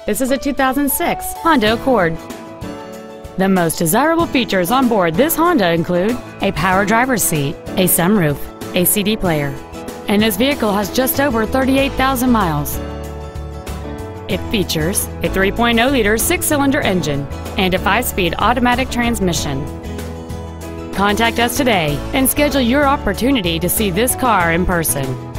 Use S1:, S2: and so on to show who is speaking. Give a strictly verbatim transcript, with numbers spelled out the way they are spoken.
S1: This is a two thousand six Honda Accord. The most desirable features on board this Honda include a power driver's seat, a sunroof, a C D player, and this vehicle has just over thirty-eight thousand miles. It features a three point oh liter six-cylinder engine and a five-speed automatic transmission. Contact us today and schedule your opportunity to see this car in person.